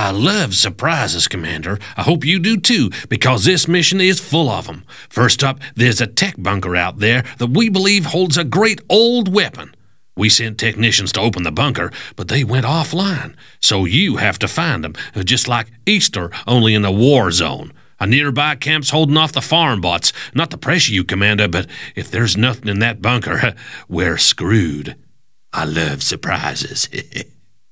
I love surprises, Commander. I hope you do too, because this mission is full of them. First up, there's a tech bunker out there that we believe holds a great old weapon. We sent technicians to open the bunker, but they went offline. So you have to find them, just like Easter, only in a war zone. A nearby camp's holding off the farm bots. Not to pressure you, Commander, but if there's nothing in that bunker, we're screwed. I love surprises. Okay.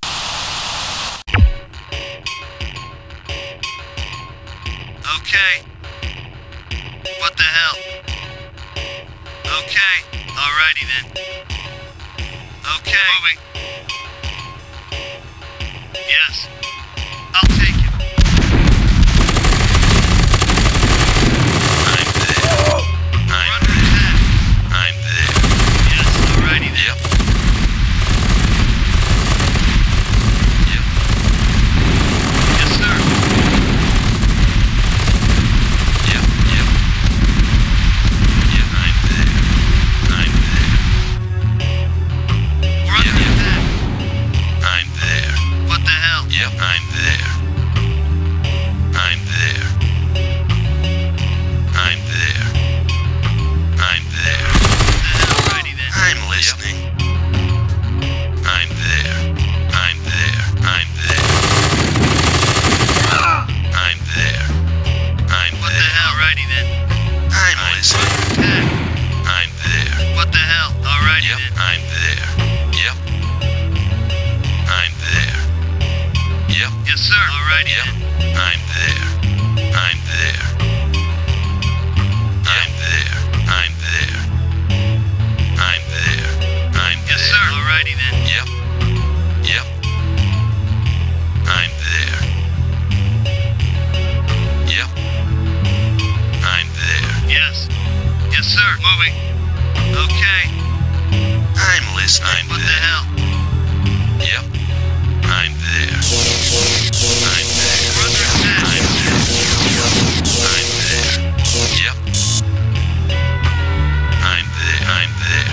What the hell? Okay. Alrighty then. Okay. Moving. Yes. I'll take it. I'm there. I'm there. Yes, alrighty then. Yep. Yep. Yes, sir. Yep, yep. Yeah, I'm there. I'm there. Roger that. I'm there. What the hell? Yep, I'm there. I'm there. I'm there. I'm there. What the hell? Righty then. I'm listening. Yep. I'm there. I'm there. I'm there. I'm there. I'm what there. What the hell? Righty then. I'm listening. I'm there. What the hell? Alrighty yep. Then. I'm there. Yep. I'm there. Yep. Yes, sir. Alrighty yep. Then. I'm there. I'm there. I'm there. I'm there. I'm there. I'm yes, there. Sir. Alrighty then. Yep. Yep. I'm there. Yep. I'm there. Yes. Yes, sir. Moving. Okay. I'm listening. I'm what there. The hell? Yep. I'm there. I'm there. Brother, I'm there. I'm there. Yep. I'm there. I'm there.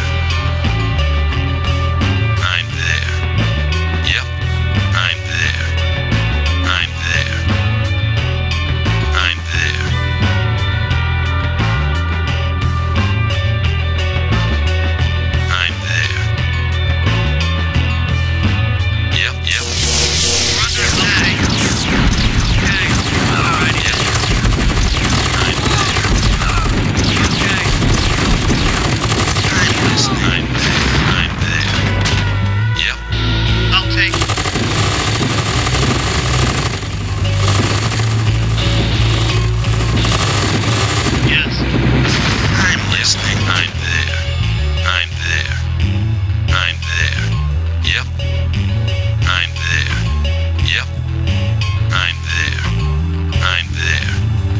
I'm there. Yep. I'm there. I'm there. I'm there. I'm there. Yep, yep. Brother, okay. Okay. Alright, yep. I'm there. Okay. I'm listening. I'm there. I'm there. Yep. I'll take it. Yes. I'm listening. I'm there. I'm there. I'm there. Yep. I'm there. Yep. I'm there. I'm there.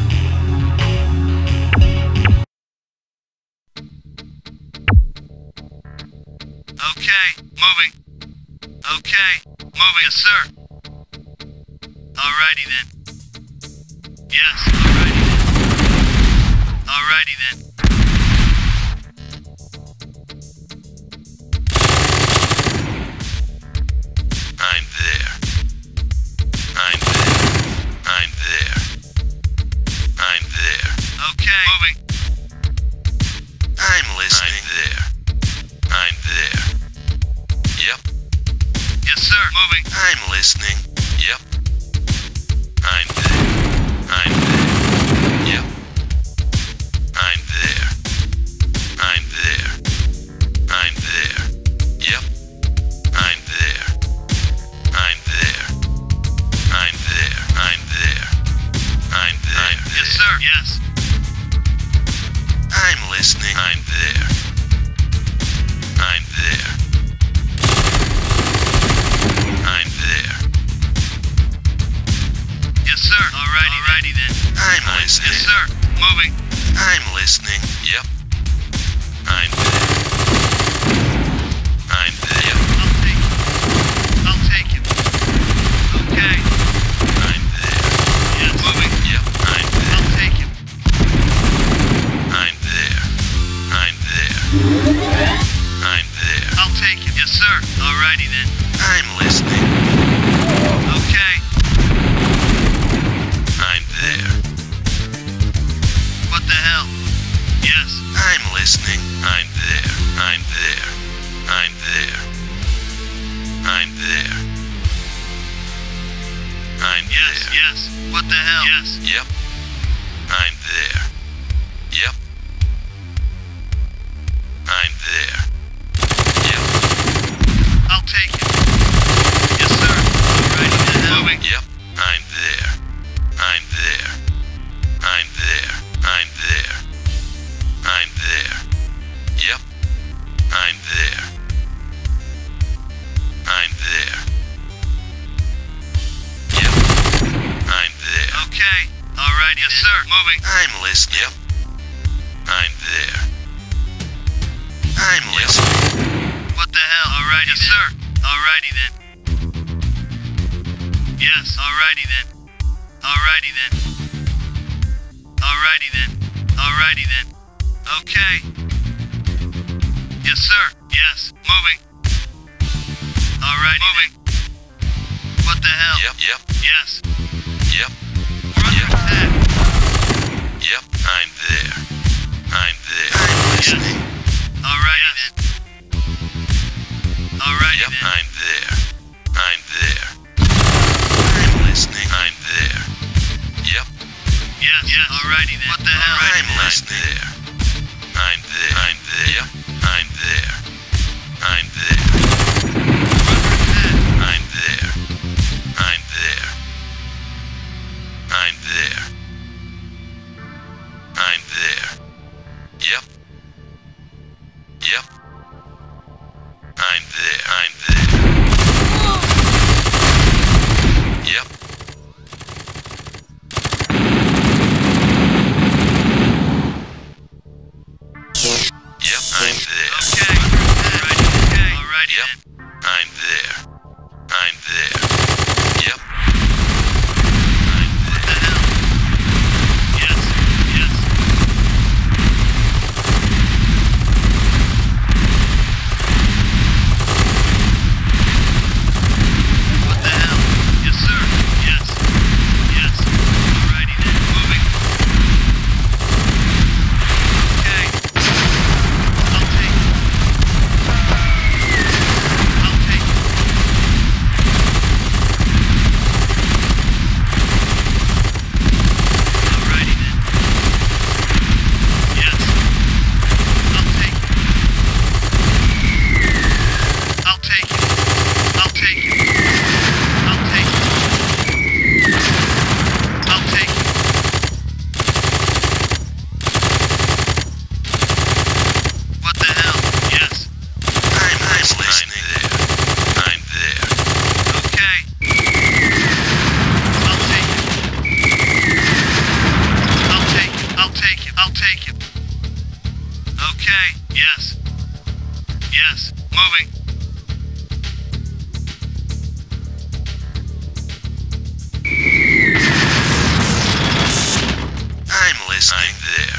Okay, moving. Okay, moving, yes, sir. Alrighty then. Yes, alrighty then. Alrighty then. I'm there. I'm there. I'm there. I'm there. Okay. Moving. I'm listening. I'm there. I'm there. Yep. Yes, sir. Moving. I'm listening. Yep. I'm there. I'm there. Yep. I'm there. I'm there. I'm there. Yep. I'm there. I'm there. I'm there. I'm there. I'm there. Yes, sir. Yes. I'm listening. I'm there. I'm there. I'm there. Yes, sir. Alrighty. Alrighty then. I'm listening. Yes, sir. Moving. I'm listening. Yep. I'm there. I'm there. Yep. I'll take it. Okay. I'm there. Yes. Moving. Yep. I'm there. I'll take it. I'm there. I'm there. I'm there. I'll take it. Yes, sir. Alrighty then. I'm listening. Okay. hell? Yes. Yep. I'm there. Yep. I'm there. Yep. I'll take it. Yes, sir. Alrighty then. Moving. Yep. I'm there. I'm there. I'm there. I'm there. I'm there. Yep. I'm there. I'm there. Yep. I'm there. Okay. Alright, yes, sir. Moving. I'm listening. Yep. I'm there. I'm listening. What the hell? Alright, yes, sir. Alrighty then. Yes, alrighty then. Alrighty then. Alrighty then. Alrighty then. Okay. Yes, sir. Yes. Moving. Alrighty. Moving. What the hell? Yep. Yep. Yes. Yep. Yep. Yep. I'm there. I'm there. I'm listening. Yes. Alrighty then. Alrighty yep. Then. I'm there. I'm there. I'm listening. I'm there. Yep. Yes. Yes. Alrighty then. What the hell? I'm listening. There. I'm there. I'm there. Yep. I'm there. I'm there. I'm there. I'm there. I'm there. I'm there. Yep. Yep. I'm there. I'm there. Yep. Yep, I'm there. Okay. Alright. Yep. I'm there. I'm there. Yep. I'm there. What the hell? Yes. Yes. What the hell? Yes, sir. Yes. Yes. Alrighty then. Moving. Okay. I'll take it. I'll take it. Alrighty then. Yes. I'll take it. I'll take it. I'll take it. I'll take it. I'll take it. What the hell? Yes. I'm listening. I'm there. Okay. I'll take it. I'll take it. I'll take it. I'll take it. Okay. Yes. Yes. Moving. I'm listening.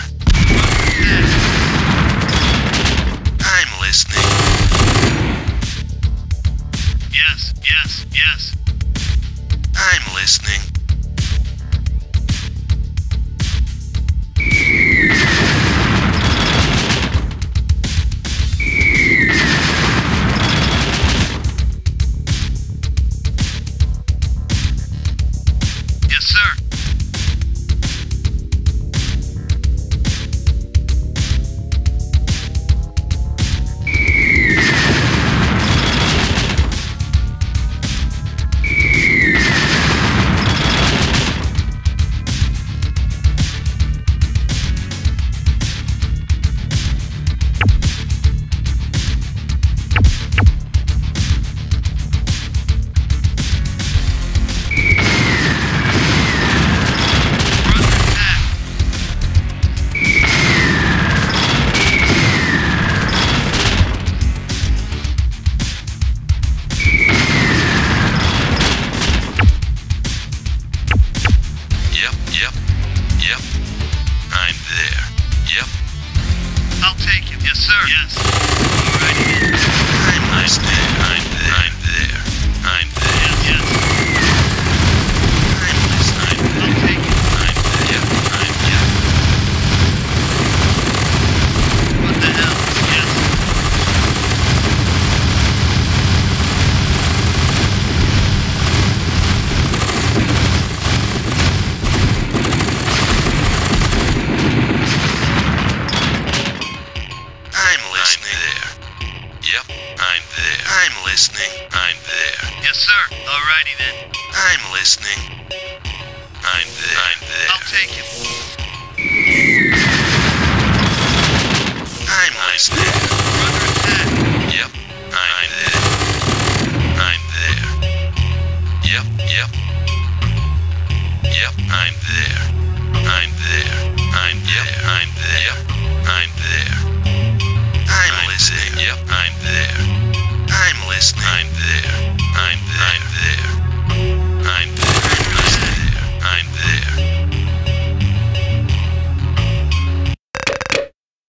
I'm listening. Yes, yes, yes. I'm listening. Yes, sir. listening. I'm there. Yes, sir. Alrighty then. I'm listening. I'm there. I'm there. I'll take it. I'm listening.